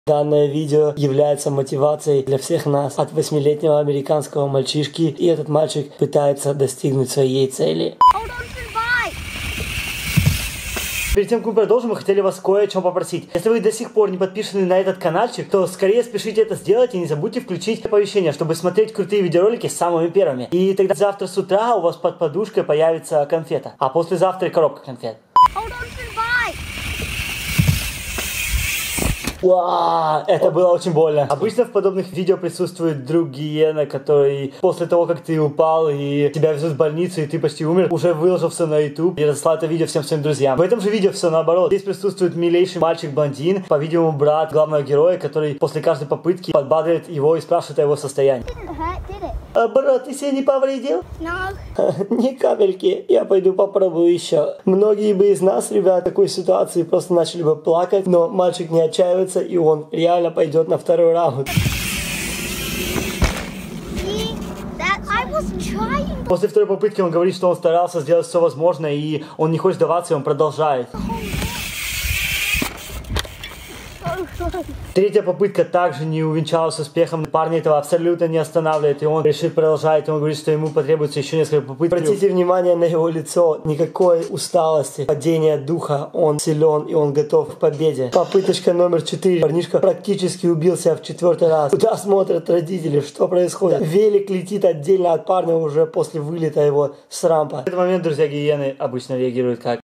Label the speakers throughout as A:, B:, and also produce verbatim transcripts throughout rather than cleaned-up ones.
A: Данное видео является мотивацией для всех нас от восьмилетнего американского мальчишки, и этот мальчик пытается достигнуть своей цели. Перед тем, как мы продолжим, мы хотели вас кое о чем попросить. Если вы до сих пор не подписаны на этот каналчик, то скорее спешите это сделать и не забудьте включить оповещения, чтобы смотреть крутые видеоролики самыми первыми. И тогда завтра с утра у вас под подушкой появится конфета, а послезавтра коробка конфет. Вау, это было очень больно. Обычно в подобных видео присутствует друг гиена, который после того, как ты упал и тебя везут в больницу, и ты почти умер, уже выложил все на YouTube и разослал это видео всем своим друзьям. В этом же видео все наоборот. Здесь присутствует милейший мальчик-блондин, по-видимому брат главного героя, который после каждой попытки подбадривает его и спрашивает о его состоянии. А, брат, ты себя не повредил? No. Ни капельки. Я пойду попробую еще. Многие бы из нас, ребят, в такой ситуации просто начали бы плакать, но мальчик не отчаивается, и он реально пойдет на второй раунд. После второй попытки он говорит, что он старался сделать все возможное, и он не хочет сдаваться, и он продолжает. Третья попытка также не увенчалась успехом. Парня этого абсолютно не останавливает, и он решит продолжать. Он говорит, что ему потребуется еще несколько попыток. Обратите внимание на его лицо. Никакой усталости, падения духа. Он силен, и он готов к победе. Попыточка номер четыре. Парнишка практически убился в четвертый раз. Куда смотрят родители? Что происходит? Велик летит отдельно от парня уже после вылета его с рампа. В этот момент, друзья, гиены обычно реагируют как...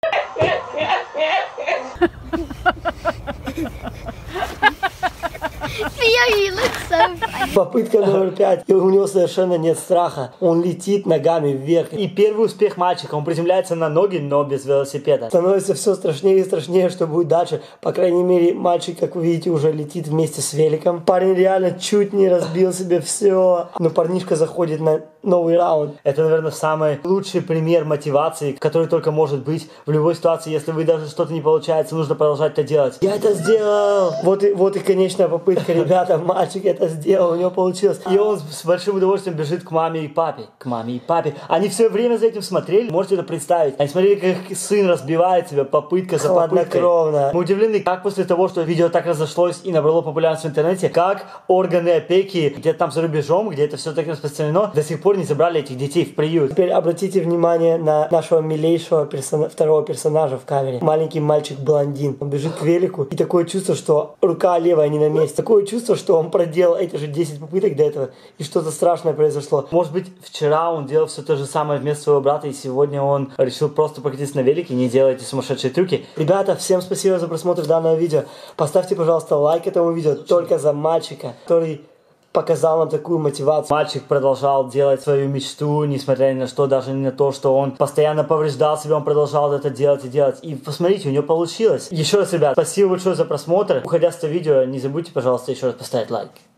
A: Попытка номер пять. И у него совершенно нет страха. Он летит ногами вверх. И первый успех мальчика. Он приземляется на ноги, но без велосипеда. Становится все страшнее и страшнее, что будет дальше. По крайней мере, мальчик, как вы видите, уже летит вместе с великом. Парень реально чуть не разбил себе все. Но парнишка заходит на новый раунд. Это, наверное, самый лучший пример мотивации, который только может быть в любой ситуации. Если вы даже что-то не получается, нужно продолжать это делать. Я это сделал! Вот и, вот и конечная попытка, ребята. Мальчик это сделал, у него получилось. И он с большим удовольствием бежит к маме и папе. К маме и папе. Они все время за этим смотрели. Можете это представить. Они смотрели, как сын разбивает себя попытка за попыткой. Мы удивлены, как после того, что видео так разошлось и набрало популярность в интернете, как органы опеки где-то там за рубежом, где это все так распространено, до сих пор не забрали этих детей в приют. Теперь обратите внимание на нашего милейшего персона... второго персонажа в камере. Маленький мальчик-блондин. Он бежит к велику. И такое чувство, что рука левая не на месте. Такое чувство, что он проделал эти же десять попыток до этого, и что-то страшное произошло. Может быть, вчера он делал все то же самое вместо своего брата, и сегодня он решил просто прокатиться на велике и не делать эти сумасшедшие трюки. Ребята, всем спасибо за просмотр данного видео. Поставьте, пожалуйста, лайк этому видео только за мальчика, который показал нам такую мотивацию. Мальчик продолжал делать свою мечту, несмотря ни на что, даже не на то, что он постоянно повреждал себя, он продолжал это делать и делать. И посмотрите, у него получилось. Еще раз, ребят, спасибо большое за просмотр. Уходя с этого видео, не забудьте, пожалуйста, еще раз поставить лайк.